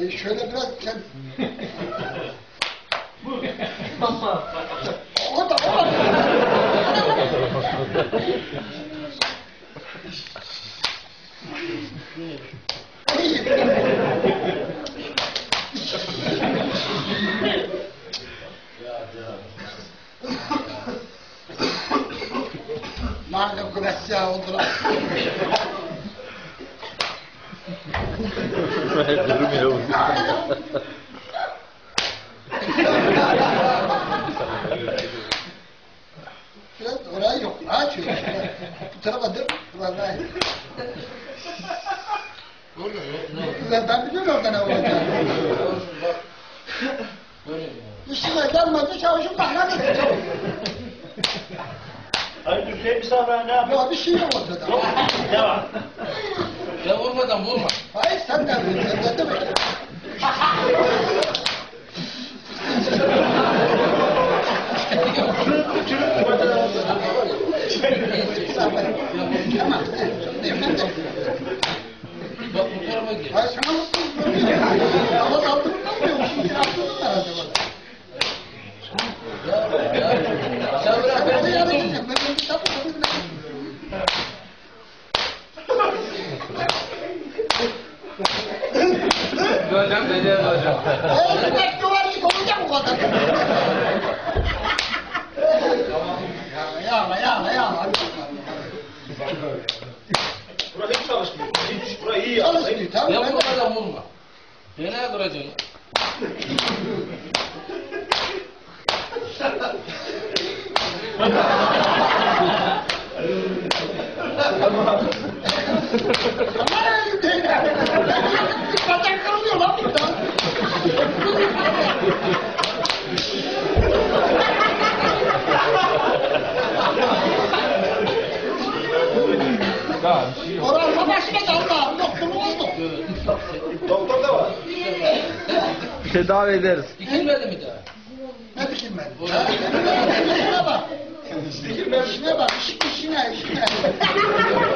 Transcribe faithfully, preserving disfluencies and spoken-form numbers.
Ee, şöyle biraz sen... Ama... O da, o da. Madem kuvvetli oldular. Durmuyor. Biraz orayı yok. Aç öyle. Bu tarafa dön. Vallahi. Ben biliyorum orada ne olacak. İşime gelmedi çavuşum bana dedi. Hayır, Hüseyin misafir ne yapıyor? Ya bir şey yok ortada. Yok, ne var? Ya vurmadan vurma. Hayır sen de biliyorsun. Ne demek? Çürük çürük bacağı. Tamam. Efendim. Bak bu tarafa gir. Hayır sana mısın? Ama saldırından mı yok? Şimdi yaptırdın herhalde bana. Ya, ya. Sen bırak Sen ben de yardım yapayım. edeceğim. Ben bir tapı tapı Hocam beceri hocam. Eee bir dakika var ki olacak o kadar. Yağla yağla yağla. Burası hiç çalışmıyor. Hiç. Burası iyi ya. Çalışmıyor tabii. Ya Ben de- vurmadan vurma. Fena duracaksın. Aman elimde. Bir bacak kırılıyor lan buradan. Oranla başına kaldı abi. Doktor mu oldu? Doktor da var. Tedavi ederiz. Dikilmedi mi daha? Ne bileyim ben. Ya, İşine bak. İşine bak. İşine, işine.